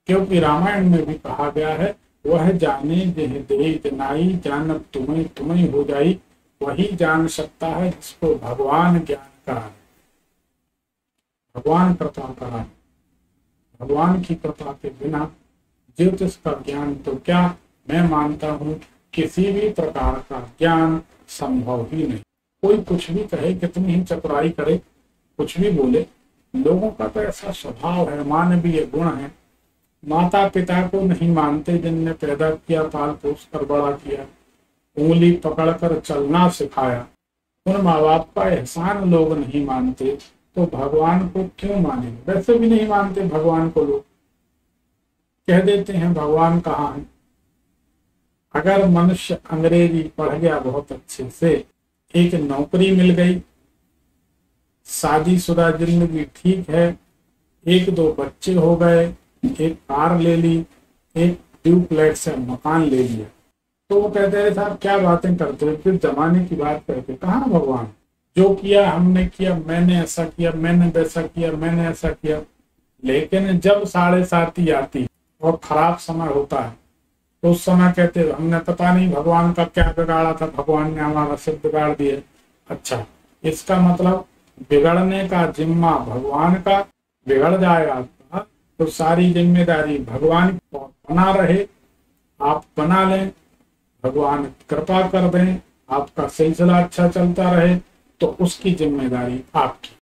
क्योंकि रामायण में भी कहा गया है, वह जाने जह दे नाई, जानब तुम्हें तुम्हें हो जाई, वही जान सकता है जिसको भगवान ज्ञान कराए। भगवान कृपा कराए, भगवान की कृपा के बिना ज्योतिष का ज्ञान तो क्या, मैं मानता हूँ किसी भी प्रकार का ज्ञान संभव ही नहीं। कोई कुछ भी कहे, कितनी ही चतुराई करे, कुछ भी बोले, लोगों का तो ऐसा स्वभाव है, मानवीय गुण है। माता पिता को नहीं मानते जिनने पैदा किया, पाल पोस कर बड़ा किया, उंगली पकड़कर चलना सिखाया, उन माँ बाप का एहसान लोग नहीं मानते, तो भगवान को क्यों मानेंगे? वैसे भी नहीं मानते भगवान को, लोग कह देते हैं भगवान कहाँ है। अगर मनुष्य अंग्रेजी पढ़ गया बहुत अच्छे से, एक नौकरी मिल गई, शादीशुदा जिंदगी ठीक है, एक दो बच्चे हो गए, एक कार ले ली, एक डुप्लेक्स से मकान ले लिया, तो वो कहते हैं साहब क्या बातें करते हो, फिर जमाने की बात करके कहाँ भगवान? जो किया हमने किया, मैंने ऐसा किया, मैंने वैसा किया, मैंने ऐसा किया। लेकिन जब 7:30 आती और खराब समय होता है, तो उस समय कहते हमने पता नहीं भगवान का क्या बिगाड़ा था, भगवान ने हमारा सिर बिगाड़ दिया। अच्छा, इसका मतलब बिगड़ने का जिम्मा भगवान का, बिगड़ जाए आपका तो सारी जिम्मेदारी भगवान की। बना रहे, आप बना लें, भगवान कृपा कर दें, आपका सिलसिला अच्छा चलता रहे, तो उसकी जिम्मेदारी आपकी।